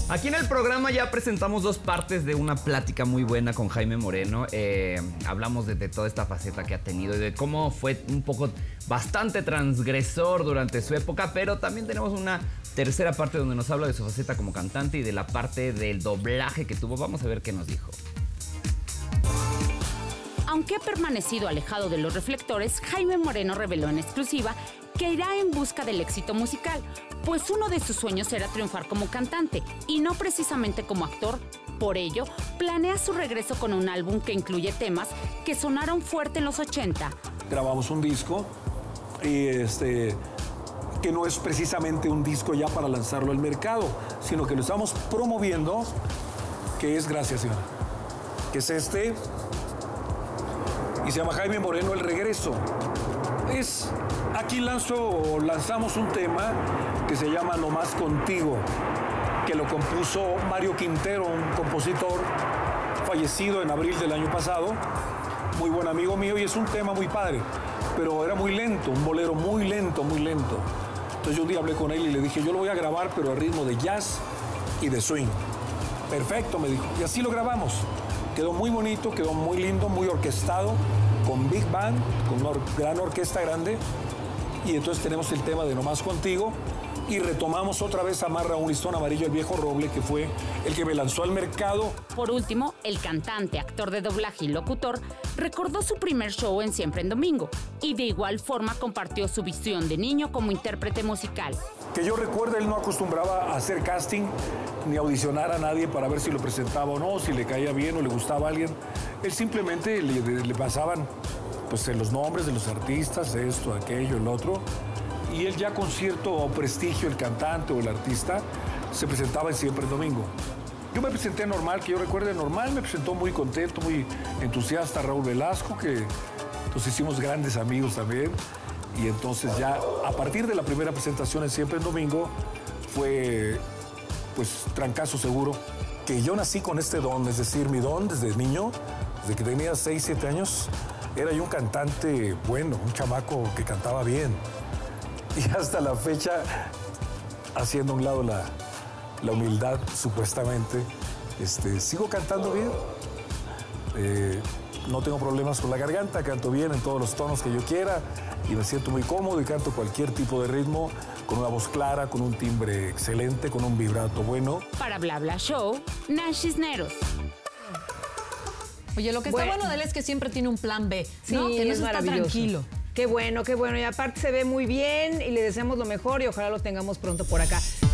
Aquí en el programa ya presentamos dos partes de una plática muy buena con Jaime Moreno. Hablamos de toda esta faceta que ha tenido y de cómo fue un poco bastante transgresor durante su época, pero también tenemos una tercera parte donde nos habla de su faceta como cantante y de la parte del doblaje que tuvo. Vamos a ver qué nos dijo. Aunque ha permanecido alejado de los reflectores, Jaime Moreno reveló en exclusiva que irá en busca del éxito musical, pues uno de sus sueños era triunfar como cantante y no precisamente como actor. Por ello, planea su regreso con un álbum que incluye temas que sonaron fuerte en los 80. Grabamos un disco y que no es precisamente un disco ya para lanzarlo al mercado, sino que lo estamos promoviendo, que es, gracias señora, que es y se llama Jaime Moreno El Regreso. Aquí lanzamos un tema que se llama No Más Contigo, que lo compuso Mario Quintero, un compositor fallecido en abril del año pasado, muy buen amigo mío, y es un tema muy padre, pero era muy lento, un bolero muy lento, muy lento. Entonces yo un día hablé con él y le dije, yo lo voy a grabar, pero a ritmo de jazz y de swing. Perfecto, me dijo, y así lo grabamos. Quedó muy bonito, quedó muy lindo, muy orquestado, con big band, con una gran orquesta grande. Y entonces tenemos el tema de No Más Contigo y retomamos otra vez Amarra un listón amarillo el viejo roble, que fue el que me lanzó al mercado. Por último, el cantante, actor de doblaje y locutor recordó su primer show en Siempre en Domingo y de igual forma compartió su visión de niño como intérprete musical. Que yo recuerdo, él no acostumbraba a hacer casting ni audicionar a nadie para ver si lo presentaba o no, si le caía bien o le gustaba a alguien. Él simplemente le pasaban pues los nombres de los artistas, esto, aquello, el otro, y él ya con cierto prestigio, el cantante o el artista, se presentaba en Siempre en Domingo. Yo me presenté normal, que yo recuerde normal, me presentó muy contento, muy entusiasta Raúl Velasco, que nos hicimos grandes amigos también, y entonces ya a partir de la primera presentación en Siempre en Domingo fue pues trancazo seguro. Que yo nací con este don, es decir, mi don desde niño, desde que tenía 6, 7 años, era yo un cantante bueno, un chamaco que cantaba bien. Y hasta la fecha, haciendo a un lado la humildad, supuestamente, sigo cantando bien. No tengo problemas con la garganta, canto bien en todos los tonos que yo quiera y me siento muy cómodo y canto cualquier tipo de ritmo, con una voz clara, con un timbre excelente, con un vibrato bueno. Para Bla Bla Show, Nash Cisneros. Oye, lo que está bueno de él es que siempre tiene un plan B, sí, ¿no? Que no es está maravilloso. Tranquilo. Qué bueno, qué bueno. Y aparte se ve muy bien y le deseamos lo mejor y ojalá lo tengamos pronto por acá.